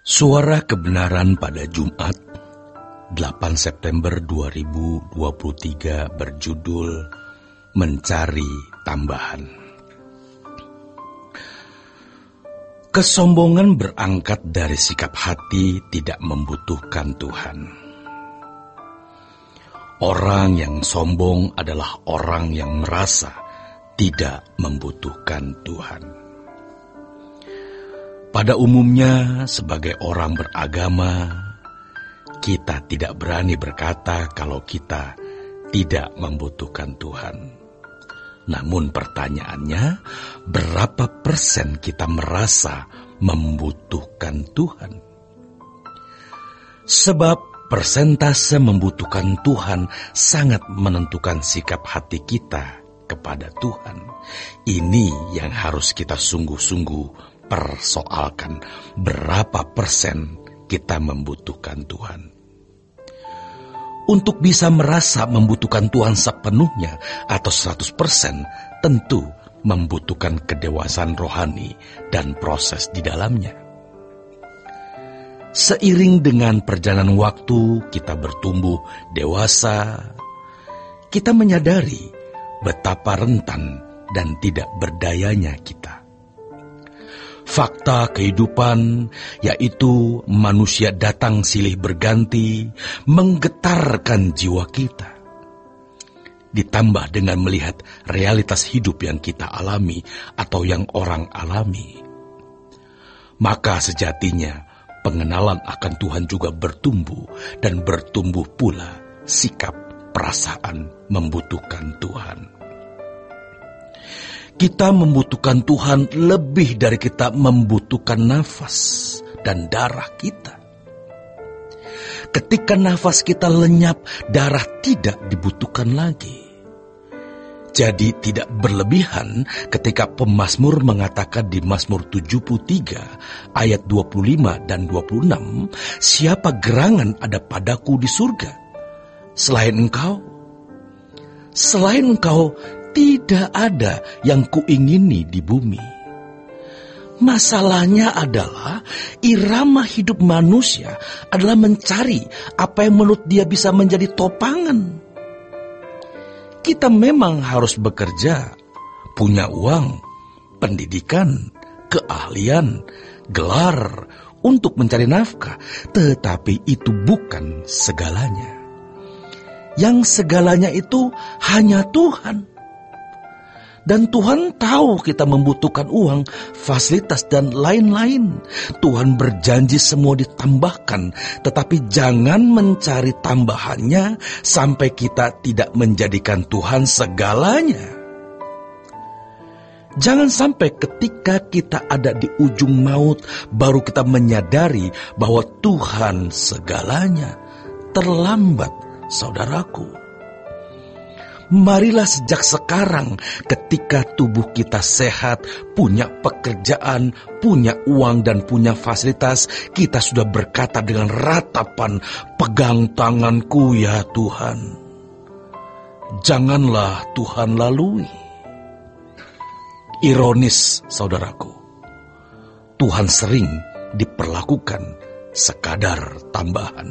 Suara Kebenaran pada Jumat 8 September 2023 berjudul Mencari Tambahan. Kesombongan berangkat dari sikap hati tidak membutuhkan Tuhan. Orang yang sombong adalah orang yang merasa tidak membutuhkan Tuhan. Pada umumnya, sebagai orang beragama, kita tidak berani berkata kalau kita tidak membutuhkan Tuhan. Namun pertanyaannya, berapa persen kita merasa membutuhkan Tuhan? Sebab persentase membutuhkan Tuhan sangat menentukan sikap hati kita kepada Tuhan. Ini yang harus kita sungguh-sungguh persoalkan, berapa persen kita membutuhkan Tuhan. Untuk bisa merasa membutuhkan Tuhan sepenuhnya atau 100%, tentu membutuhkan kedewasaan rohani dan proses di dalamnya. Seiring dengan perjalanan waktu, kita bertumbuh dewasa, kita menyadari betapa rentan dan tidak berdayanya kita. Fakta kehidupan, yaitu manusia datang silih berganti, menggetarkan jiwa kita. Ditambah dengan melihat realitas hidup yang kita alami atau yang orang alami. Maka sejatinya pengenalan akan Tuhan juga bertumbuh dan bertumbuh pula sikap perasaan membutuhkan Tuhan. Kita membutuhkan Tuhan lebih dari kita membutuhkan nafas dan darah kita. Ketika nafas kita lenyap, darah tidak dibutuhkan lagi. Jadi tidak berlebihan ketika pemazmur mengatakan di Mazmur 73 ayat 25 dan 26, siapa gerangan ada padaku di surga? Selain engkau? Selain engkau, tidak ada yang kuingini di bumi. Masalahnya adalah irama hidup manusia adalah mencari apa yang menurut dia bisa menjadi topangan. Kita memang harus bekerja, punya uang, pendidikan, keahlian, gelar untuk mencari nafkah, tetapi itu bukan segalanya. Yang segalanya itu hanya Tuhan. Dan Tuhan tahu kita membutuhkan uang, fasilitas, dan lain-lain. Tuhan berjanji semua ditambahkan, tetapi jangan mencari tambahannya sampai kita tidak menjadikan Tuhan segalanya. Jangan sampai ketika kita ada di ujung maut, baru kita menyadari bahwa Tuhan segalanya. Terlambat, saudaraku. Marilah sejak sekarang ketika tubuh kita sehat, punya pekerjaan, punya uang dan punya fasilitas, kita sudah berkata dengan ratapan, pegang tanganku ya Tuhan. Janganlah Tuhan lalui. Ironis saudaraku, Tuhan sering diperlakukan sekadar tambahan.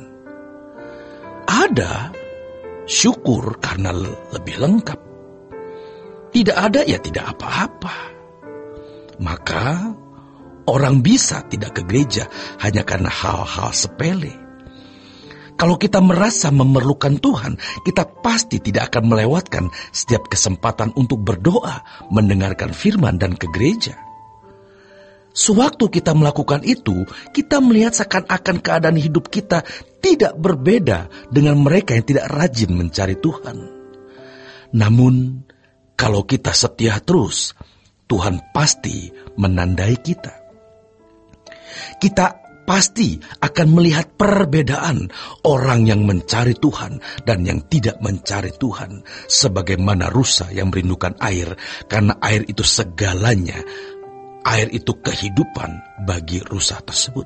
Ada syukur karena lebih lengkap. Tidak ada ya tidak apa-apa. Maka orang bisa tidak ke gereja hanya karena hal-hal sepele. Kalau kita merasa memerlukan Tuhan, kita pasti tidak akan melewatkan setiap kesempatan untuk berdoa, mendengarkan firman dan ke gereja. Sewaktu kita melakukan itu, kita melihat seakan-akan keadaan hidup kita tidak berbeda dengan mereka yang tidak rajin mencari Tuhan. Namun, kalau kita setia terus, Tuhan pasti menandai kita. Kita pasti akan melihat perbedaan orang yang mencari Tuhan dan yang tidak mencari Tuhan. Sebagaimana rusa yang merindukan air, karena air itu segalanya. Air itu kehidupan bagi rusa tersebut.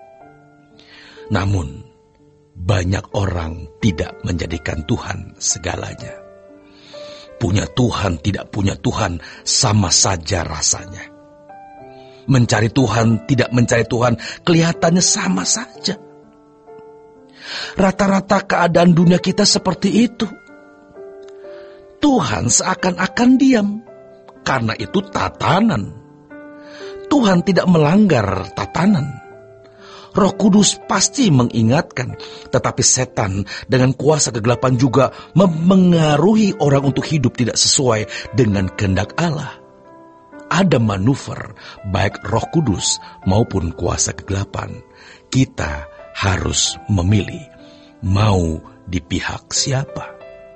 Namun, banyak orang tidak menjadikan Tuhan segalanya. Punya Tuhan, tidak punya Tuhan, sama saja rasanya. Mencari Tuhan, tidak mencari Tuhan, kelihatannya sama saja. Rata-rata keadaan dunia kita seperti itu. Tuhan seakan-akan diam, karena itu tatanan. Tuhan tidak melanggar tatanan. Roh Kudus pasti mengingatkan, tetapi setan dengan kuasa kegelapan juga mempengaruhi orang untuk hidup tidak sesuai dengan kehendak Allah. Ada manuver baik Roh Kudus maupun kuasa kegelapan. Kita harus memilih mau di pihak siapa.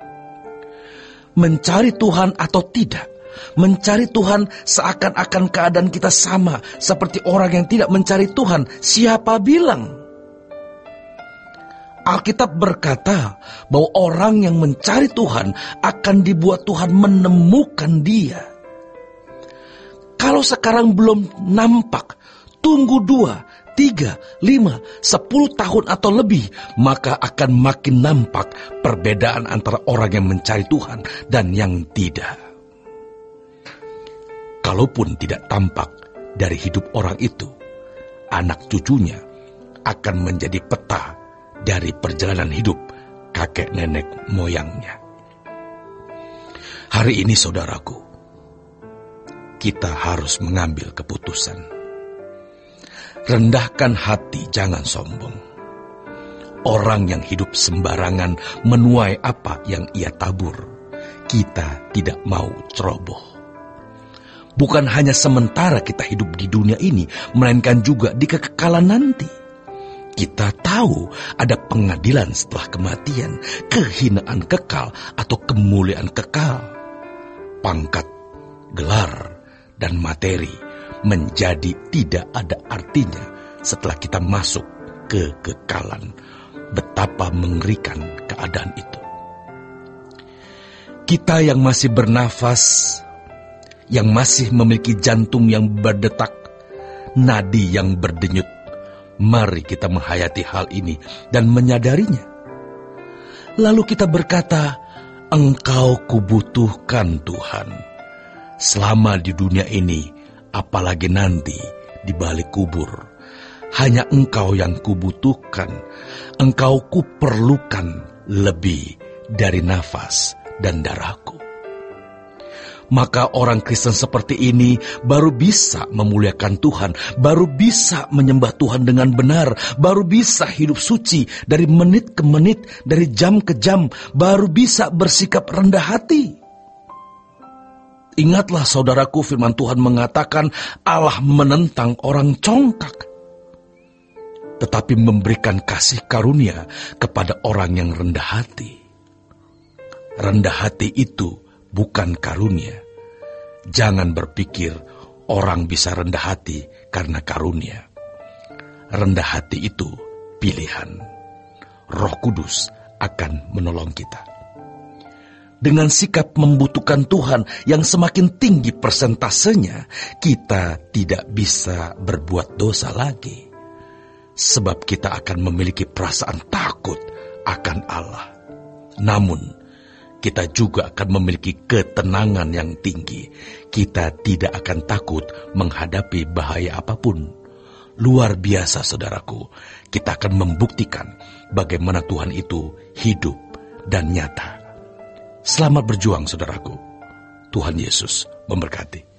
Mencari Tuhan atau tidak. Mencari Tuhan seakan-akan keadaan kita sama seperti orang yang tidak mencari Tuhan. Siapa bilang? Alkitab berkata bahwa orang yang mencari Tuhan akan dibuat Tuhan menemukan dia. Kalau sekarang belum nampak, tunggu 2, 3, 5, 10 tahun atau lebih, maka akan makin nampak perbedaan antara orang yang mencari Tuhan dan yang tidak. Kalaupun tidak tampak dari hidup orang itu, anak cucunya akan menjadi peta dari perjalanan hidup kakek nenek moyangnya. Hari ini saudaraku, kita harus mengambil keputusan. Rendahkan hati, jangan sombong. Orang yang hidup sembarangan menuai apa yang ia tabur. Kita tidak mau ceroboh. Bukan hanya sementara kita hidup di dunia ini, melainkan juga di kekekalan nanti. Kita tahu ada pengadilan setelah kematian, kehinaan kekal atau kemuliaan kekal. Pangkat, gelar, dan materi menjadi tidak ada artinya setelah kita masuk ke kekekalan. Betapa mengerikan keadaan itu. Kita yang masih bernafas, yang masih memiliki jantung yang berdetak, nadi yang berdenyut, mari kita menghayati hal ini dan menyadarinya. Lalu kita berkata, Engkau kubutuhkan Tuhan. Selama di dunia ini, apalagi nanti di balik kubur, hanya Engkau yang kubutuhkan. Engkau kuperlukan lebih dari nafas dan darahku. Maka orang Kristen seperti ini baru bisa memuliakan Tuhan, baru bisa menyembah Tuhan dengan benar, baru bisa hidup suci dari menit ke menit, dari jam ke jam, baru bisa bersikap rendah hati. Ingatlah saudaraku, firman Tuhan mengatakan Allah menentang orang congkak, tetapi memberikan kasih karunia kepada orang yang rendah hati. Rendah hati itu bukan karunia. Jangan berpikir orang bisa rendah hati karena karunia. Rendah hati itu pilihan. Roh Kudus akan menolong kita. Dengan sikap membutuhkan Tuhan yang semakin tinggi persentasenya, kita tidak bisa berbuat dosa lagi. Sebab kita akan memiliki perasaan takut akan Allah. Namun, kita juga akan memiliki ketenangan yang tinggi. Kita tidak akan takut menghadapi bahaya apapun. Luar biasa saudaraku, kita akan membuktikan bagaimana Tuhan itu hidup dan nyata. Selamat berjuang saudaraku. Tuhan Yesus memberkati.